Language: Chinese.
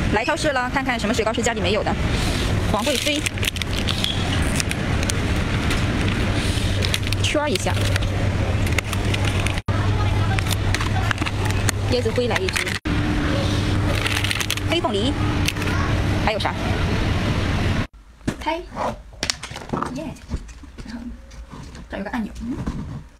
来超市了，看看什么雪糕是家里没有的。皇贵妃，圈一下。椰子灰来一只，黑凤梨，还有啥？开，耶！然后这儿有个按钮，